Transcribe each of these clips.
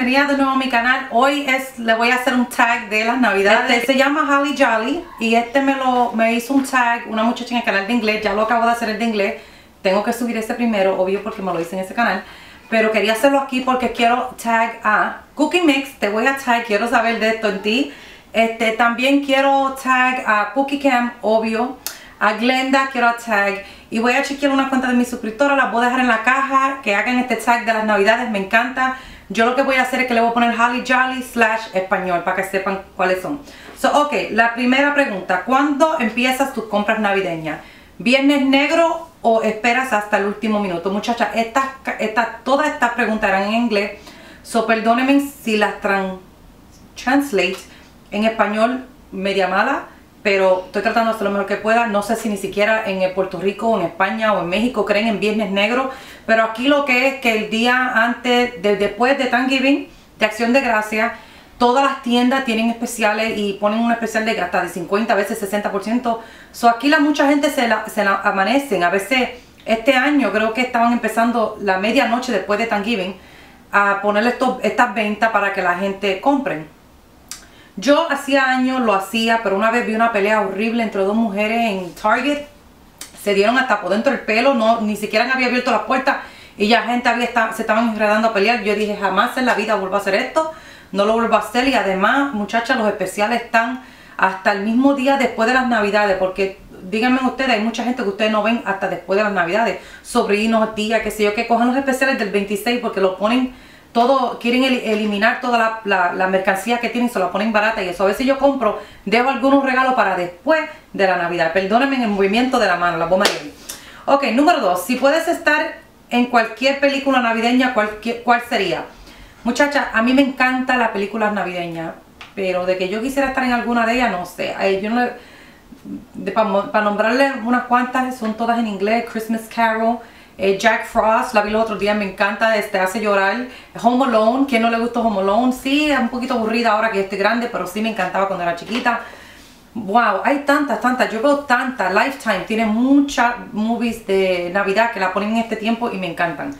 bienvenida de nuevo a mi canal. Hoy le voy a hacer un tag de las navidades. Se llama Holly Jolly y me hizo un tag una muchacha en el canal de inglés. Ya lo acabo de hacer el de inglés. Tengo que subir ese primero, obvio, porque me lo hice en ese canal. Pero quería hacerlo aquí porque quiero tag a Cookie Mix. Te voy a tag, quiero saber de esto en ti. También quiero tag a Cookie Cam, obvio. A Glenda quiero tag. Y voy a chequear unas cuantas de mis suscriptoras. Las voy a dejar en la caja. Que hagan este tag de las navidades. Me encanta. Yo lo que voy a hacer es que le voy a poner Holly Jolly / español. Para que sepan cuáles son. Ok, la primera pregunta. ¿Cuándo empiezas tus compras navideñas? ¿Viernes negro o esperas hasta el último minuto? Muchachas, todas estas preguntas eran en inglés. Perdónenme si las translate en español media mala. Pero estoy tratando de hacer lo mejor que pueda. No sé si ni siquiera en Puerto Rico o en España o en México creen en Viernes Negro. Pero aquí lo que es que el día antes, después de Thanksgiving, de Acción de Gracias, todas las tiendas tienen especiales y ponen un especial de hasta de 50, a veces 60%. Aquí mucha gente se la amanecen. A veces este año creo que estaban empezando la medianoche después de Thanksgiving a ponerle estas ventas para que la gente compren. Yo hacía años lo hacía, pero una vez vi una pelea horrible entre dos mujeres en Target. Se dieron hasta por dentro del pelo, ni siquiera había abierto las puertas y ya gente se estaban enredando a pelear. Yo dije, jamás en la vida vuelvo a hacer esto, no lo vuelvo a hacer. Y además, muchachas, los especiales están hasta el mismo día después de las navidades, porque díganme ustedes, hay mucha gente que ustedes no ven hasta después de las navidades. Sobrinos, tías, qué sé yo, que cojan los especiales del 26 porque lo ponen todo, quieren eliminar toda la mercancía que tienen, se la ponen barata y eso. A veces yo compro, dejo algunos regalos para después de la Navidad. Perdónenme en el movimiento de la mano, la bomba de... Ok, número 2. Si puedes estar en cualquier película navideña, ¿cuál sería? Muchacha, a mí me encanta las películas navideñas, pero de que yo quisiera estar en alguna de ellas, no sé. Para nombrarle unas cuantas, son todas en inglés. Christmas Carol, Jack Frost, la vi los otros días, me encanta, hace llorar. Home Alone, ¿quién no le gustó Home Alone? Sí, es un poquito aburrida ahora que estoy grande, pero sí me encantaba cuando era chiquita. Wow, hay tantas, yo veo tantas. Lifetime tiene muchas movies de Navidad que la ponen en este tiempo y me encantan.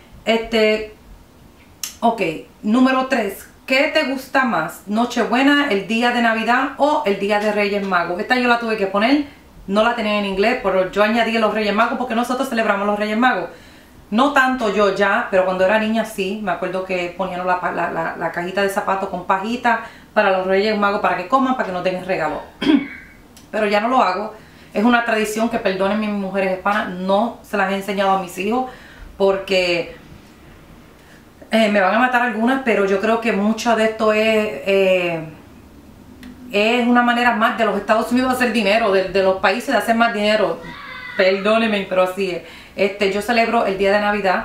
Ok, número 3. ¿Qué te gusta más? ¿Nochebuena, el día de Navidad o el día de Reyes Magos? Esta yo la tuve que poner. No la tenía en inglés, pero yo añadí los Reyes Magos porque nosotros celebramos los Reyes Magos. No tanto yo ya, pero cuando era niña sí. Me acuerdo que ponían la cajita de zapatos con pajita para los Reyes Magos, para que coman, para que nos den regalo. Pero ya no lo hago. Es una tradición que, perdónenme mis mujeres hispanas, no se las he enseñado a mis hijos porque me van a matar algunas, pero yo creo que mucho de esto es una manera más de los Estados Unidos de hacer dinero, de los países de hacer más dinero. Perdónenme, pero así es. Yo celebro el día de Navidad.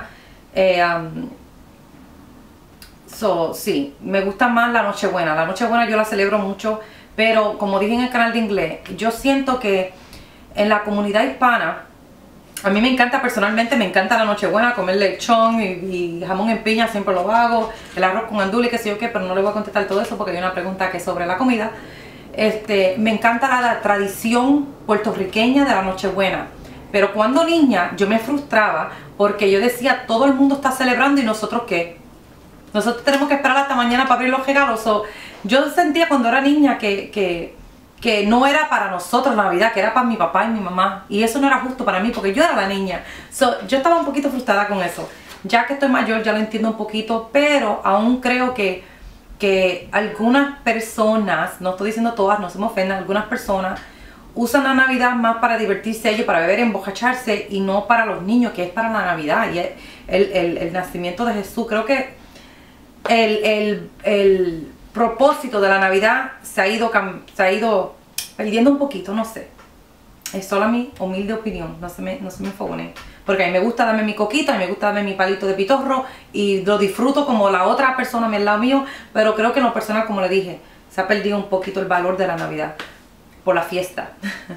Sí, me gusta más la Nochebuena. La Nochebuena yo la celebro mucho, pero como dije en el canal de inglés, yo siento que en la comunidad hispana, a mí me encanta personalmente, me encanta la Nochebuena, comer lechón y jamón en piña, siempre lo hago, el arroz con andule, qué sé yo qué, pero no le voy a contestar todo eso porque hay una pregunta que es sobre la comida. Me encanta la tradición puertorriqueña de la Nochebuena, pero cuando niña yo me frustraba porque yo decía, todo el mundo está celebrando y nosotros ¿qué? Nosotros tenemos que esperar hasta mañana para abrir los regalos. Yo sentía cuando era niña que no era para nosotros la Navidad, que era para mi papá y mi mamá, y eso no era justo para mí porque yo era la niña. Yo estaba un poquito frustrada con eso. Ya que estoy mayor ya lo entiendo un poquito, pero aún creo que algunas personas, no estoy diciendo todas, no se me ofendan, algunas personas usan la Navidad más para divertirse ellos, para beber, embocacharse, y no para los niños, que es para la Navidad y el nacimiento de Jesús. Creo que el propósito de la Navidad se ha ido perdiendo un poquito, no sé. Es solo mi humilde opinión, no se me enfogonen. Porque a mí me gusta darme mi coquito, a mí me gusta darme mi palito de pitorro y lo disfruto como la otra persona al lado mío, pero creo que en lo personal, como le dije, se ha perdido un poquito el valor de la Navidad por la fiesta.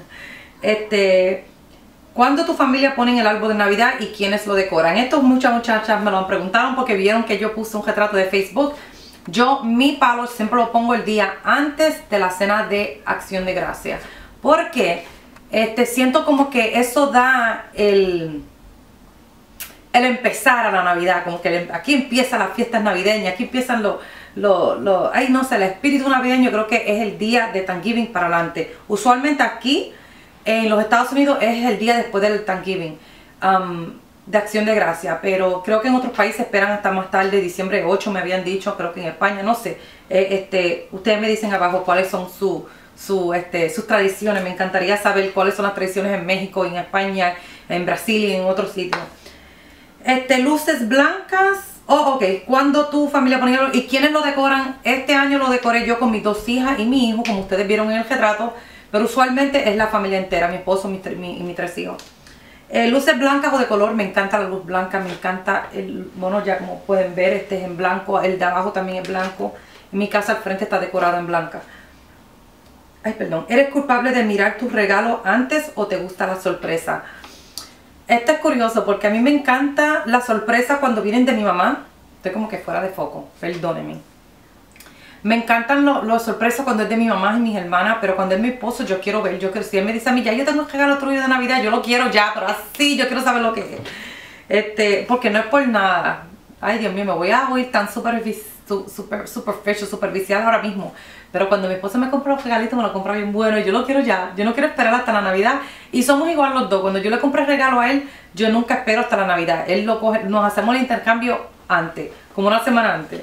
¿Cuándo tu familia pone el árbol de Navidad y quiénes lo decoran? Esto muchas muchachas me lo han preguntado porque vieron que yo puse un retrato de Facebook. Mi palo siempre lo pongo el día antes de la cena de Acción de Gracias. Porque siento como que eso da el empezar a la Navidad, como que aquí empiezan las fiestas navideñas, aquí empiezan ay no sé, el espíritu navideño. Creo que es el día de Thanksgiving para adelante. Usualmente aquí en los Estados Unidos es el día después del Thanksgiving, de Acción de Gracia, pero creo que en otros países esperan hasta más tarde, diciembre 8 me habían dicho, creo que en España, no sé. Ustedes me dicen abajo cuáles son sus tradiciones. Me encantaría saber cuáles son las tradiciones en México, en España, en Brasil y en otros sitios. Luces blancas. Oh, ok. Cuando tu familia ponía... ¿Y quiénes lo decoran? Este año lo decoré yo con mis 2 hijas y mi hijo, como ustedes vieron en el retrato. Pero usualmente es la familia entera, mi esposo y mis 3 hijos. Luces blancas o de color, me encanta la luz blanca, me encanta el mono, ya como pueden ver, este es en blanco, el de abajo también es blanco. En mi casa al frente está decorada en blanca. Ay, perdón. ¿Eres culpable de mirar tus regalos antes o te gusta la sorpresa? Esto es curioso porque a mí me encanta la sorpresa cuando vienen de mi mamá. Estoy como que fuera de foco, perdónenme. Me encantan las sorpresas cuando es de mi mamá y mis hermanas, pero cuando es mi esposo yo quiero ver, si él me dice a mí, ya yo tengo un regalo otro día de Navidad, yo lo quiero ya, pero así, yo quiero saber lo que es. Porque no es por nada. Ay, Dios mío, me voy a oír tan superficial ahora mismo. Pero cuando mi esposo me compra los regalitos, me lo compra bien bueno y yo lo quiero ya. Yo no quiero esperar hasta la Navidad. Y somos igual los dos. Cuando yo le compré el regalo a él, yo nunca espero hasta la Navidad. Él lo coge, nos hacemos el intercambio antes, como una semana antes.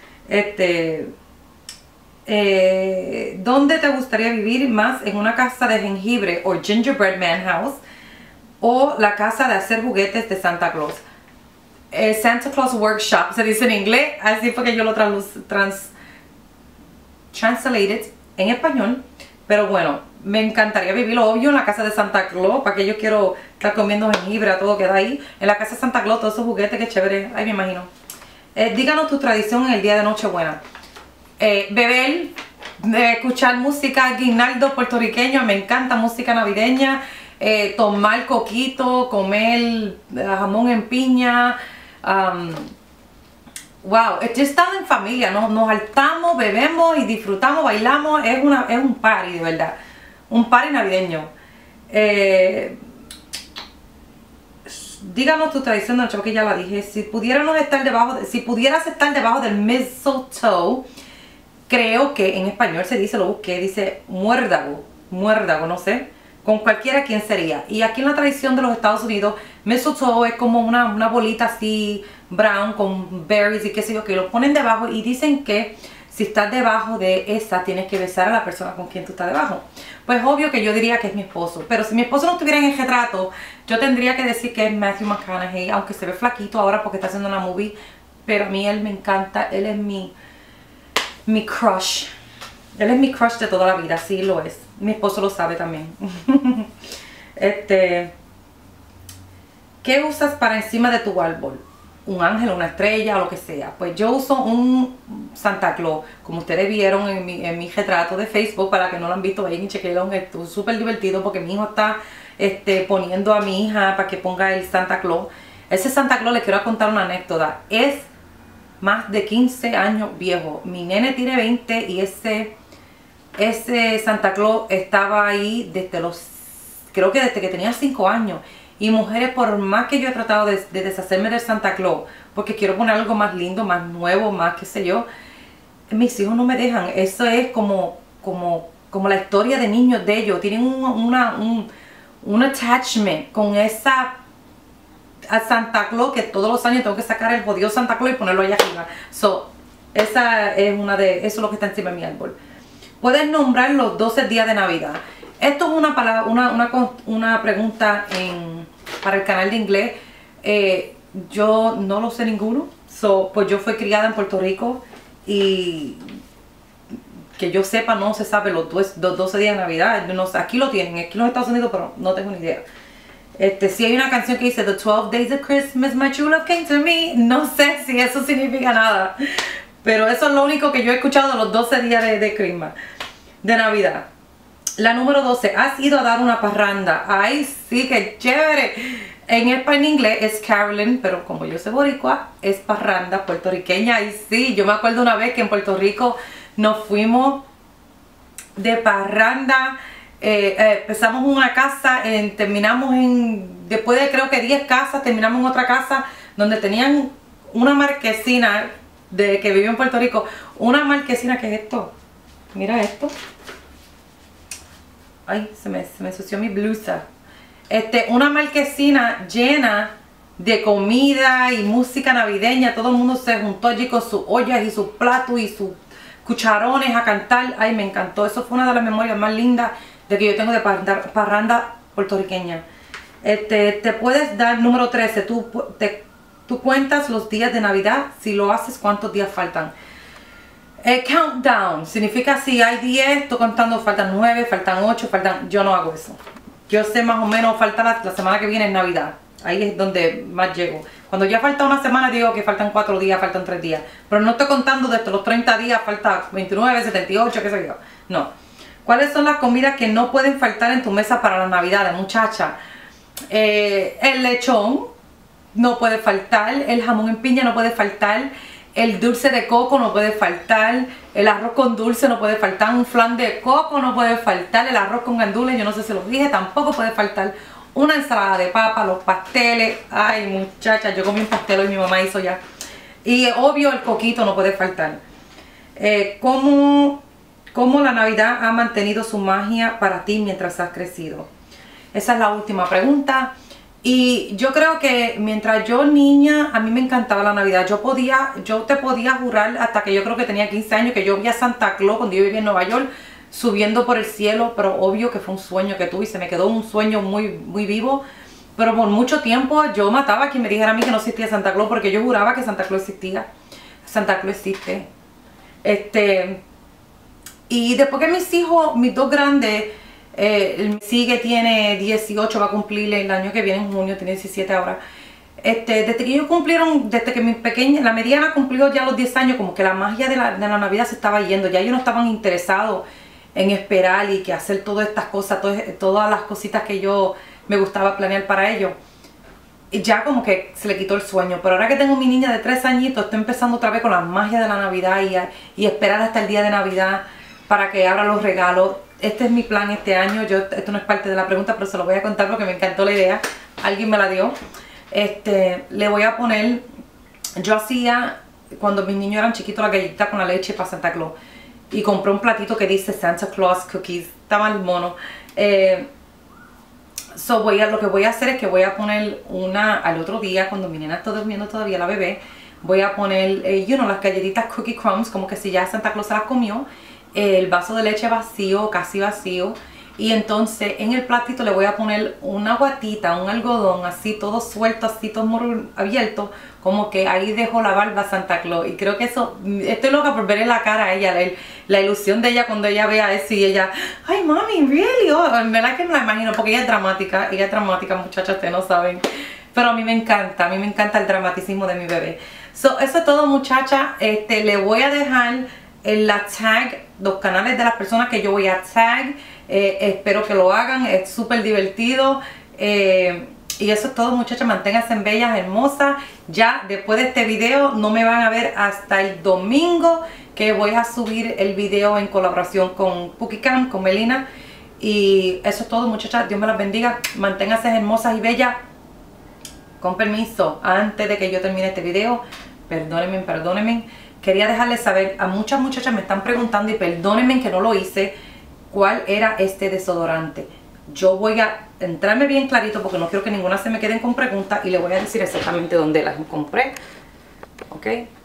¿Dónde te gustaría vivir más? ¿En una casa de jengibre o gingerbread man house? ¿O la casa de hacer juguetes de Santa Claus? Santa Claus Workshop se dice en inglés, así fue que yo lo translated en español. Pero bueno, me encantaría vivir, obvio, en la casa de Santa Claus, para que yo quiero estar comiendo jengibre a todo que da ahí. En la casa de Santa Claus, todos esos juguetes, que chévere, ay, me imagino. Díganos tu tradición en el día de Nochebuena. Beber, escuchar música guinaldo puertorriqueño, me encanta música navideña, tomar coquito, comer jamón en piña, wow, estando en familia, nos hartamos, bebemos y disfrutamos, bailamos, es un party de verdad, un party navideño. Díganos tu tradición de noche, que ya la dije. Si pudieras estar debajo del mistletoe, creo que en español se dice, lo busqué, dice muérdago, no sé, con cualquiera, ¿quién sería? Y aquí en la tradición de los Estados Unidos, mistletoe es como una bolita así brown con berries y qué sé yo, que lo ponen debajo y dicen que si estás debajo de esa, tienes que besar a la persona con quien tú estás debajo. Pues obvio que yo diría que es mi esposo, pero si mi esposo no estuviera en el retrato, yo tendría que decir que es Matthew McConaughey, aunque se ve flaquito ahora porque está haciendo una movie, pero a mí él me encanta, él es mi crush. Él es mi crush de toda la vida, sí lo es. Mi esposo lo sabe también. ¿Qué usas para encima de tu árbol? Un ángel, una estrella o lo que sea. Pues yo uso un Santa Claus, como ustedes vieron en mi retrato de Facebook. Para que no lo han visto, vayan y chequenlo. Esto es súper divertido porque mi hijo está poniendo a mi hija para que ponga el Santa Claus. Ese Santa Claus, les quiero contar una anécdota. Es más de 15 años viejo. Mi nene tiene 20 y ese Santa Claus estaba ahí creo que desde que tenía 5 años. Y mujeres, por más que yo he tratado de deshacerme del Santa Claus, porque quiero poner algo más lindo, más nuevo, más qué sé yo, mis hijos no me dejan. Eso es como la historia de niños de ellos. Tienen un attachment con a Santa Claus, que todos los años tengo que sacar el jodido Santa Claus y ponerlo allá arriba. Esa es eso es lo que está encima de mi árbol. Puedes nombrar los 12 días de Navidad. Esto es una pregunta para el canal de inglés. Yo no lo sé ninguno. Pues yo fui criada en Puerto Rico y que yo sepa no se sabe los 12 días de Navidad. No sé, aquí lo tienen, aquí en los Estados Unidos, pero no tengo ni idea. Si hay una canción que dice The 12 Days of Christmas, my true love came to me. No sé si eso significa nada, pero eso es lo único que yo he escuchado de los 12 días de Christmas, de Navidad. La número 12, ¿has ido a dar una parranda? Ay, sí, qué chévere. En español, en inglés es caroling, pero como yo soy boricua, es parranda puertorriqueña. Ay, sí, yo me acuerdo una vez que en Puerto Rico nos fuimos de parranda. empezamos una casa, terminamos después de creo que 10 casas, terminamos en otra casa donde tenían una marquesina, de que vivió en Puerto Rico, una marquesina. ¿Qué es esto? Mira esto. Ay, se me ensució mi blusa. Una marquesina llena de comida y música navideña. Todo el mundo se juntó allí con sus ollas y sus platos y sus cucharones a cantar. Ay, me encantó. Eso fue una de las memorias más lindas de que yo tengo de parranda puertorriqueña. Te puedes dar, número 13, tú cuentas los días de Navidad. Si lo haces, ¿cuántos días faltan? Countdown significa si hay 10, estoy contando, faltan 9, faltan 8, yo no hago eso. Yo sé más o menos, falta la semana que viene es Navidad. Ahí es donde más llego. Cuando ya falta una semana digo que faltan 4 días, faltan 3 días. Pero no estoy contando desde los 30 días, falta 29, 78, qué sé yo. No. ¿Cuáles son las comidas que no pueden faltar en tu mesa para las Navidades, muchacha? El lechón no puede faltar, el jamón en piña no puede faltar, el dulce de coco no puede faltar, el arroz con dulce no puede faltar, un flan de coco no puede faltar, el arroz con gandules, yo no sé si lo dije, tampoco puede faltar, una ensalada de papa, los pasteles. Ay, muchacha, yo comí un pastel hoy, mi mamá hizo ya. Y obvio el coquito no puede faltar. ¿Cómo la Navidad ha mantenido su magia para ti mientras has crecido? Esa es la última pregunta. Y yo creo que mientras yo niña, a mí me encantaba la Navidad. Yo te podía jurar hasta que yo creo que tenía 15 años que yo vi a Santa Claus cuando yo vivía en Nueva York subiendo por el cielo, pero obvio que fue un sueño que tuve y se me quedó un sueño muy, muy vivo. Pero por mucho tiempo yo mataba a quien me dijera a mí que no existía Santa Claus, porque yo juraba que Santa Claus existía. Santa Claus existe. Y después que mis hijos, mis dos grandes, sigue, tiene 18, va a cumplir el año que viene en junio, tiene 17 ahora. Desde que ellos cumplieron, desde que mi pequeña, la mediana cumplió ya los 10 años, como que la magia de la Navidad se estaba yendo. Ya ellos no estaban interesados en esperar y que hacer todas estas cosas, todas las cositas que yo me gustaba planear para ellos. Y ya como que se le quitó el sueño. Pero ahora que tengo mi niña de 3 añitos, estoy empezando otra vez con la magia de la Navidad y esperar hasta el día de Navidad para que abra los regalos. Este es mi plan este año. Esto no es parte de la pregunta, pero se lo voy a contar porque me encantó la idea. Alguien me la dio. Le voy a poner, yo hacía cuando mis niños eran chiquitos la galletita con la leche para Santa Claus. Y compré un platito que dice Santa Claus Cookies. Está el mono. Lo que voy a hacer es que voy a poner al otro día, cuando mi nena está durmiendo todavía, la bebé, voy a poner, las galletitas Cookie Crumbs, como que si ya Santa Claus se las comió. El vaso de leche vacío, casi vacío. Y entonces en el platito le voy a poner una guatita, un algodón, así todo suelto, así todo abierto, como que ahí dejo la barba Santa Claus. Y creo que eso, estoy loca por verle la cara a ella, la ilusión de ella cuando ella vea eso y ella, ay mami, really, en verdad que me la imagino, porque ella es dramática, muchachas, ustedes no saben. Pero a mí me encanta el dramaticismo de mi bebé. Eso es todo, muchachas. Le voy a dejar en la tag, los canales de las personas que yo voy a tag. Espero que lo hagan, es súper divertido. Y eso es todo, muchachas, manténganse bellas, hermosas. Ya después de este video no me van a ver hasta el domingo, que voy a subir el video en colaboración con PukiCam, con Melina. Y eso es todo, muchachas, Dios me las bendiga, manténganse hermosas y bellas. Con permiso, antes de que yo termine este video, perdónenme, quería dejarles saber, a muchas muchachas me están preguntando, y perdónenme que no lo hice, cuál era este desodorante. Yo voy a entrarme bien clarito porque no quiero que ninguna se me queden con preguntas, y le voy a decir exactamente dónde las compré. Ok,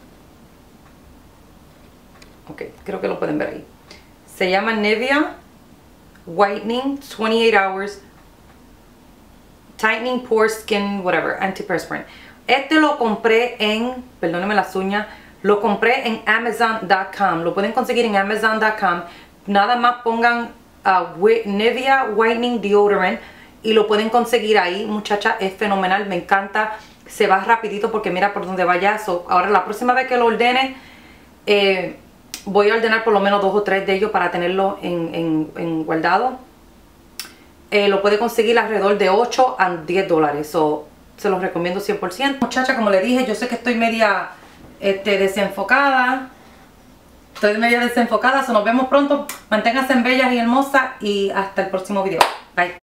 creo que lo pueden ver ahí. Se llama Nivea Whitening 28 Hours Tightening Pore Skin Whatever Antiperspirant. Lo compré en, perdónenme las uñas, lo compré en Amazon.com. Lo pueden conseguir en Amazon.com. Nada más pongan Nivea Whitening Deodorant y lo pueden conseguir ahí, muchacha. Es fenomenal, me encanta. Se va rapidito porque mira por donde vaya. Ahora la próxima vez que lo ordene, voy a ordenar por lo menos 2 o 3 de ellos para tenerlo en guardado. Lo puede conseguir alrededor de 8 a 10 dólares. Se los recomiendo 100%. Muchacha, como le dije, yo sé que estoy media desenfocada. Estoy medio desenfocada, nos vemos pronto. Manténganse bellas y hermosas y hasta el próximo video. Bye.